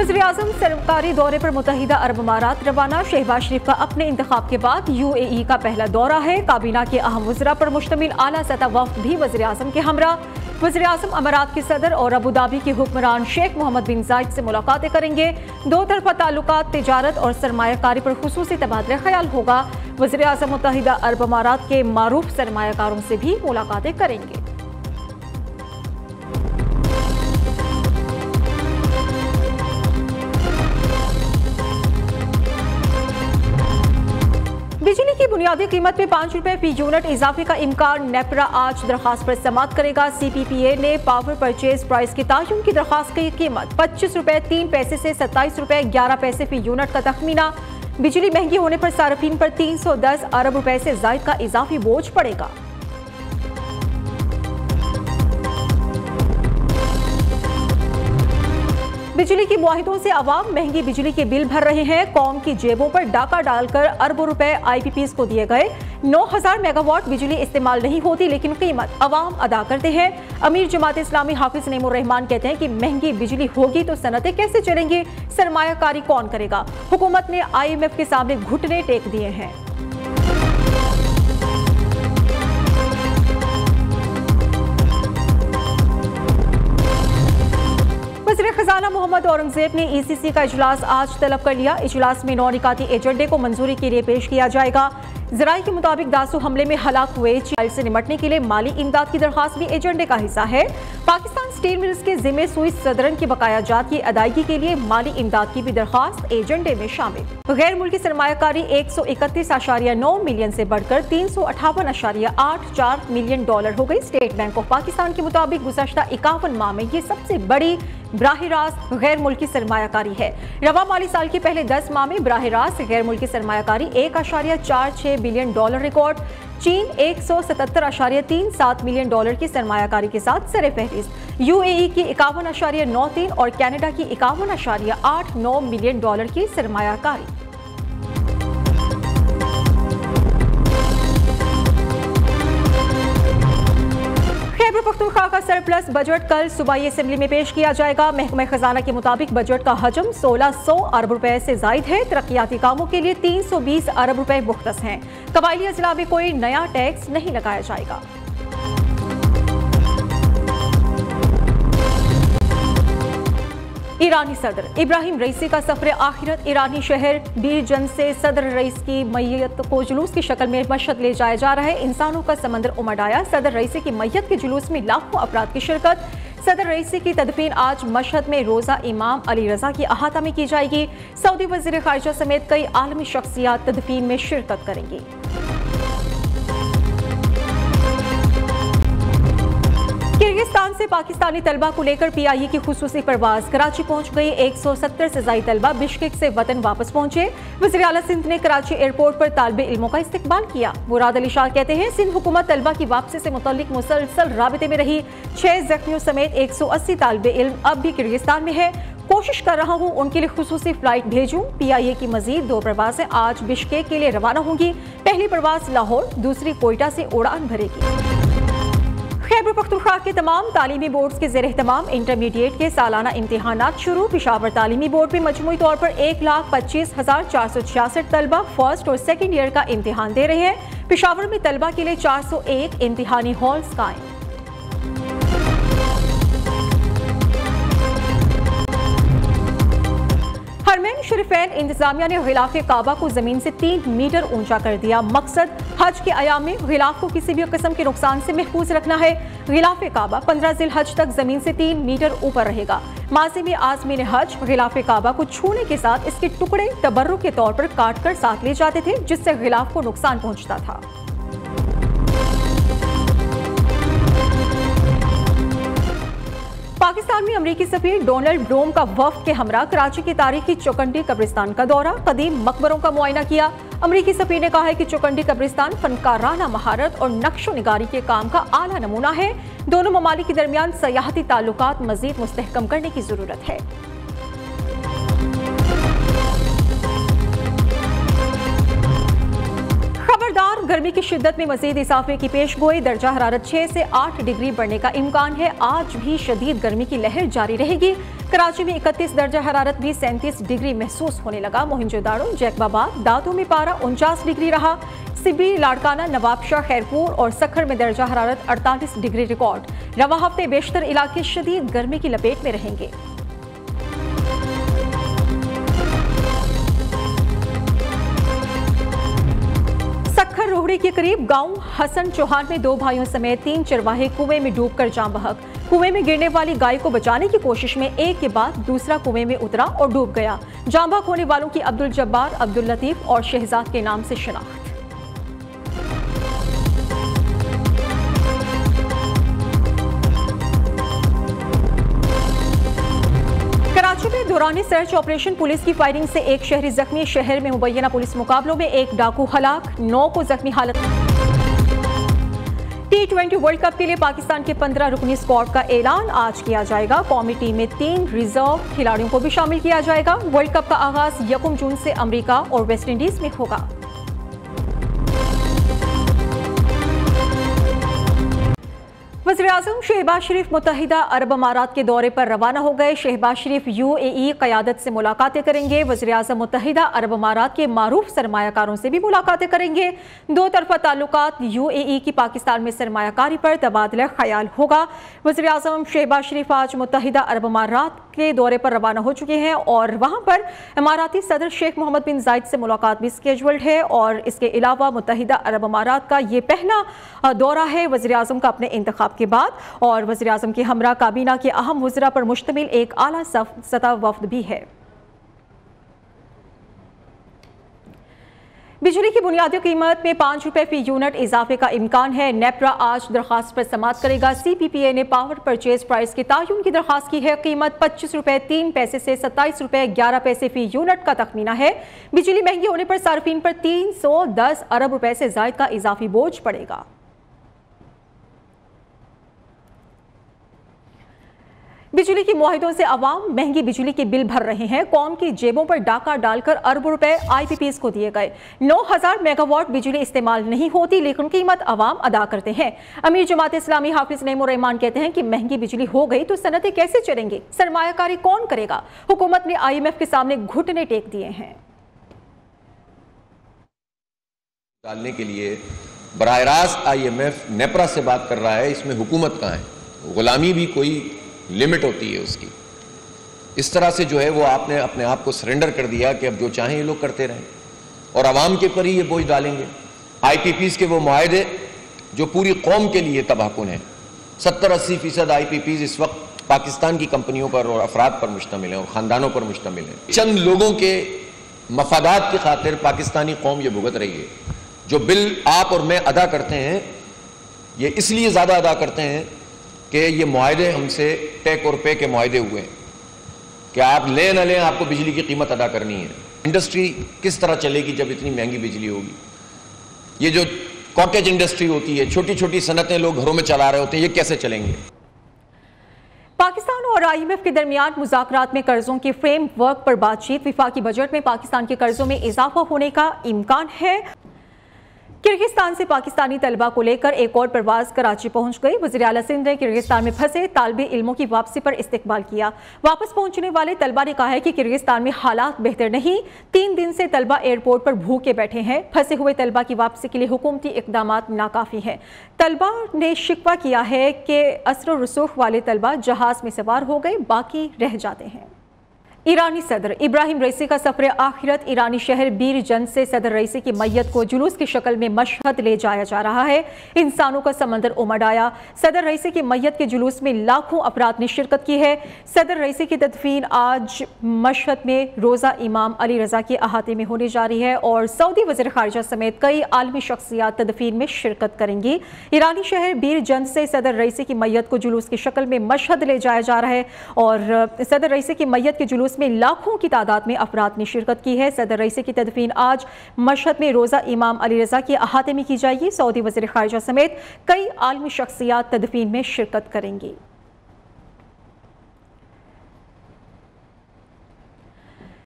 वज़ीर-ए-आज़म सरकारी दौरे पर मुत्तहिदा अरब अमारात रवाना। शहबाज शरीफ का अपने इंतखाब के बाद UAE का पहला दौरा है। काबीना के अहम वज़रा पर मुश्तमिल आला सतह वफ़द भी वज़ीर-ए-आज़म के हमरा। वज़ीर-ए-आज़म अमारात के सदर और अबूधाबी के हुक्मरान शेख मोहम्मद बिन जायद से मुलाकातें करेंगे। दो तरफा ताल्लुकात, तिजारत और सरमायाकारी पर खुसूसी तबादला ख्याल होगा। वज़ीर-ए-आज़म मुत्तहिदा अरब अमारात के मारूफ सरमायाकारों से भी मुलाकातें करेंगे। बिजली की बुनियादी कीमत में 5 रुपए फी यूनिट इजाफे का इम्कान। नेपरा आज दरखास्त पर समाअत करेगा। CPPA ने पावर परचेज प्राइस की तायुन की दरखास्त की कीमत 25 रुपए 3 पैसे से 27 रुपए 11 पैसे फी यूनिट का तखमीना। बिजली महंगी होने पर सार्फिन पर 310 अरब रुपए से जायद का इजाफी बोझ पड़ेगा। बिजली की मुआहिदों से अवाम महंगी बिजली के बिल भर रहे हैं। कौम की जेबों पर डाका डालकर अरबों रुपए IPPs को दिए गए। 9000 मेगावाट बिजली इस्तेमाल नहीं होती, लेकिन कीमत अवाम अदा करते हैं। अमीर जमात इस्लामी हाफिज नईमुर रहमान कहते हैं कि महंगी बिजली होगी तो सनतें कैसे चलेंगी, सरमायाकारी कौन करेगा। हुकूमत ने IMF के सामने घुटने टेक दिए हैं। वज़ीर खजाना मोहम्मद औरंगजेब ने ECC का इजलास आज तलब कर लिया। इजलास में 9 निकाती एजेंडे को मंजूरी के लिए पेश किया जाएगा। ज़राए के मुताबिक दासू हमले में हलाक हुए चिराइल से निमटने के लिए माली इमदाद की दरखास्त भी एजेंडे का हिस्सा है। पाकिस्तान स्टील मिल्स के जिम्मे सुई सदरन की बकाया जात की अदायगी के लिए माली इमदाद की भी दरखास्त एजेंडे में शामिल। गैर मुल्की सरमायाकारी 131.9 मिलियन से बढ़कर 358.84 मिलियन डॉलर हो गई। स्टेट बैंक ऑफ पाकिस्तान के मुताबिक गुज़श्ता 51 माह में ये सबसे बड़ी बराह रास्त गैर मुल्की सरमायाकारी है। रवा माली साल के पहले 10 माह में बराह रास्त गैर मुल्की सरमायाकारी 1.46 बिलियन डॉलर रिकॉर्ड। चीन 177.37 मिलियन डॉलर की सरमायाकारी के साथ सरे फहरिस्त। UAE की 51.93 और कनाडा की 51.89 मिलियन डॉलर की सरमायाकारी। खैबर पख्तूनख्वा का सरप्लस बजट कल सूबाई असेंबली में पेश किया जाएगा। महकमा खजाना के मुताबिक बजट का हजम 1600 अरब रुपए से जायद है। तरक्याती कामों के लिए 320 अरब रुपए मुख्तस हैं। कबायली अजला में कोई नया टैक्स नहीं लगाया जाएगा। ईरानी सदर इब्राहिम रईसी का सफर आखिरत। ईरानी शहर बीरजन से सदर रईस की मैयत को जुलूस की शक्ल में मशहद ले जाया जा रहा है। इंसानों का समंदर उमड़ आया। सदर रईसी की मैयत के जुलूस में लाखों अफराद की शिरकत। सदर रईसी की तदफीन आज मशहद में रोजा इमाम अली रजा की अहाता में की जाएगी। सऊदी वज़ीर खारिजा समेत कई आलमी शख्सियात तदफीन में शिरकत करेंगी। किर्गिस्तान से पाकिस्तानी तलबा को लेकर PIA की खुसूसी परवाज कराची पहुंच गई। 170 से ज्यादा तलबा बिश्केक से वतन वापस पहुंचे। वज़ीर आला सिंध ने कराची एयरपोर्ट पर तालिबे इल्मों का इस्तकबाल किया। मुराद अली शाह कहते हैं सिंध हुकूमत तलबा की वापसी से मुतल्लिक मुसलसल राबिते में रही। 6 जख्मियों समेत 180 तालिबे इल्म अब भी किर्गिस्तान में है। कोशिश कर रहा हूं उनके लिए खुसूसी फ्लाइट भेजूं। PIA की मजीद 2 परवाजें आज बिश्केक के लिए रवाना होंगी। पहली परवाज लाहौर, दूसरी कोयटा से उड़ान भरेगी। खैबर पख्तूनख्वा के तमाम तालीमी बोर्ड्स के ज़ेर एहतमाम इंटरमीडिएट के सालाना इम्तिहानात शुरू। पेशावर तालीमी बोर्ड में मजमूई तौर पर 1,25,466 तलबा फर्स्ट और सेकेंड ईयर का इम्तिहान दे रहे हैं। पेशावर में तलबा के लिए 401 इम्तिहानी हॉल्स कायम। हरमैन शरीफैन इंतजामिया ने गिलाफ काबा को जमीन से 3 मीटर ऊंचा कर दिया। मकसद हज के अयाम में गिलाफ को किसी भी किस्म के नुकसान से महफूज रखना है। गिलाफ काबा 15 ज़िलहज तक जमीन से 3 मीटर ऊपर रहेगा। माजी में आज़मीन हज गिलाफ काबा को छूने के साथ इसके टुकड़े तबर्रुक के तौर पर काट कर साथ ले जाते थे, जिससे गिलाफ को नुकसान पहुंचता था। पाकिस्तान में अमरीकी सफीर डोनाल्ड ब्लूम का वफ्द के हमरा कराची की तारीखी चौकंडी कब्रिस्तान का दौरा, कदीम मकबरों का मुआयना किया। अमरीकी सफीर ने कहा है कि चौकंडी कब्रिस्तान फनकाराना महारत और नक्शो निगारी के काम का आला नमूना है। दोनों ममालिक के दरमियान सयाहती ताल्लुकात मजीद मुस्तहकम करने की जरूरत है। गर्मी की शिद्दत में मजीद इजाफे की पेश गोई। दर्जा हरारत 6 से 8 डिग्री बढ़ने का इम्कान है। आज भी शदीद गर्मी की लहर जारी रहेगी। कराची में 31 दर्जा हरारत भी 37 डिग्री महसूस होने लगा। मोहिंजोदारो, जैकबाबाद, दादू में पारा 49 डिग्री रहा। सिबी, लाड़काना, नवाबशाह, खैरपुर और सखर में दर्जा हरारत 48 डिग्री रिकॉर्ड। रवा हफ्ते बेशतर इलाके शदीद गर्मी की लपेट में रहेंगे। सखर रोहड़ी के करीब गांव हसन चौहान में 2 भाइयों समेत 3 चरवाहे कुएं में डूबकर जान बहक। कुएं में गिरने वाली गाय को बचाने की कोशिश में एक के बाद दूसरा कुएं में उतरा और डूब गया। जान बहक होने वालों की अब्दुल जब्बार, अब्दुल लतीफ और शहजाद के नाम से शिनाख्त। कराची में दौरान सर्च ऑपरेशन पुलिस की फायरिंग से एक शहरी जख्मी। शहर में मुबैना पुलिस मुकाबलों में एक डाकू हलाक, 9 को जख्मी हालत। T20 वर्ल्ड कप के लिए पाकिस्तान के 15 रुकनी स्क्वाड का ऐलान आज किया जाएगा। कौमी टीम में 3 रिजर्व खिलाड़ियों को भी शामिल किया जाएगा। वर्ल्ड कप का आगाज 1 जून से अमेरिका और वेस्ट इंडीज में होगा। वज़ीर-ए-आज़म शहबाज शरीफ मुत्तहिदा अरब अमारात के दौरे पर रवाना हो गए। शहबाज शरीफ UAE क़यादत से मुलाकातें करेंगे। वज़ीर-ए-आज़म मुत्तहिदा अरब अमारात के मारूफ सरमायाकारों से भी मुलाकातें करेंगे। 2 तरफ़ा ताल्लुकात UAE की पाकिस्तान में सरमायाकारी पर तबादला ख्याल होगा। वज़ीर-ए-आज़म शहबाज शरीफ आज मुत्तहिदा अरब अमारात के दौरे पर रवाना हो चुके हैं और वहाँ पर इमाराती सदर शेख मोहम्मद बिन जायद से मुलाकात भी स्केड्यूल्ड है। और इसके अलावा मुत्तहिदा अरब अमारात का ये पहला दौरा है वज़ीर-ए-आज़म का अपने इंतखाब के बाद। और वज़ीर-ए-आज़म के हमरा काबीना के अहम वज़रा पर मुश्तमिल एक आला सतह वफ्द भी है। बिजली की बुनियादी कीमत में 5 रुपए फी यूनिट इजाफे का इम्कान है। नेपरा आज दरखास्त पर समाअत करेगा। CPPA ने पावर परचेज प्राइस के तायुन की दरखास्त की है। कीमत 25 रुपए 3 पैसे से 27 रुपए 11 पैसे फी यूनिट का तखमीना है। बिजली महंगी होने पर सार्फिन पर 310 अरब रुपए से जायद का इजाफी बोझ पड़ेगा। बिजली की मुआहिदों से अवाम महंगी बिजली के बिल भर रहे हैं। कौम की जेबों पर डाका डालकर अरबों रुपए IPPs को दिए गए। 9000 मेगावाट बिजली इस्तेमाल नहीं होती लेकिन कीमत अवाम अदा करते हैं। अमीर जमात इस्लामी हाफिज नईमुर रहमान कहते हैं कि महंगी बिजली हो गई तो सनतें कैसे चलेंगी, सरमायाकारी कौन करेगा। हुकूमत ने IMF के सामने घुटने टेक दिए हैं। डालने के लिए बराह रास्त IMF नेपरा से बात कर रहा है, इसमें हुकूमत कहाँ है। गुलामी भी कोई लिमिट होती है उसकी। इस तरह से जो है वो आपने अपने आप को सरेंडर कर दिया कि अब जो चाहें ये लोग करते रहें और आवाम के पर ही ये बोझ डालेंगे। IPPs के वो मुआहदे जो पूरी कौम के लिए तबाहकुन है। 70-80% IPPs इस वक्त पाकिस्तान की कंपनियों पर और अफराद पर मुश्तमिल हैं और ख़ानदानों पर मुश्तमिल हैं। चंद लोगों के मफादात की खातिर पाकिस्तानी कौम ये भुगत रही है। जो बिल आप और मैं अदा करते हैं ये इसलिए ज़्यादा अदा करते हैं कि ये मुआहदे हमसे टेक और पे के मुआहदे हुए हैं कि आप लें न लें आपको बिजली की कीमत अदा करनी है। इंडस्ट्री किस तरह चलेगी जब इतनी महंगी बिजली होगी। ये जो कॉटेज इंडस्ट्री होती है, छोटी छोटी सनतें लोग घरों में चला रहे होते हैं, ये कैसे चलेंगे। पाकिस्तान और IMF के दरमियान मुज़ाकरात में कर्जों के फ्रेमवर्क पर बातचीत। विफाकी बजट में पाकिस्तान के कर्जों में इजाफा होने का इम्कान है। किर्गिस्तान से पाकिस्तानी तलबा को लेकर एक और परवाज कराची पहुंच गई। वज़ीर आला सिंध ने किर्गिस्तान में फंसे तालिबे इल्मों की वापसी पर इस्तकबाल किया। वापस पहुंचने वाले तलबा ने कहा है कि किर्गिस्तान में हालात बेहतर नहीं। 3 दिन से तलबा एयरपोर्ट पर भूखे बैठे हैं। फंसे हुए तलबा की वापसी के लिए हुकूमती इक़दामात नाकाफ़ी हैं। तलबा ने शिकवा किया है कि असर रसूख वाले तलबा जहाज़ में सवार हो गए, बाकी रह जाते हैं। ईरानी सदर इब्राहिम रईसी का सफर आखिरत। ईरानी शहर बीर जंग से सदर रईसी की मैयत को जुलूस की शक्ल में मशहद ले जाया जा रहा है। इंसानों का समंदर उमड़ आया। सदर रईसी की मैयत के जुलूस में लाखों अफराद ने शिरकत की है। सदर रईसी की तदफीन आज मशहद में रोज़ा इमाम अली रज़ा के अहाते में होने जा रही है और सऊदी वज़ीर ख़ारिजा समेत कई आलमी शख्सियात तदफीन में शिरकत करेंगी। ईरानी शहर बीर जंग से सदर रईसी की मैयत को जुलूस की शक्ल में मशहद ले जाया जा रहा है और सदर रईसी की मैयत के जुलूस में लाखों की तादाद में अफराद ने शिरकत की है। सदर रईसी की तदफीन आज मशहद में रोज़ा इमाम अली रज़ा के अहाते में की जाएगी। सऊदी वज़ीर ख़ारिजा समेत कई आलमी शख्सियात तदफीन में शिरकत करेंगी।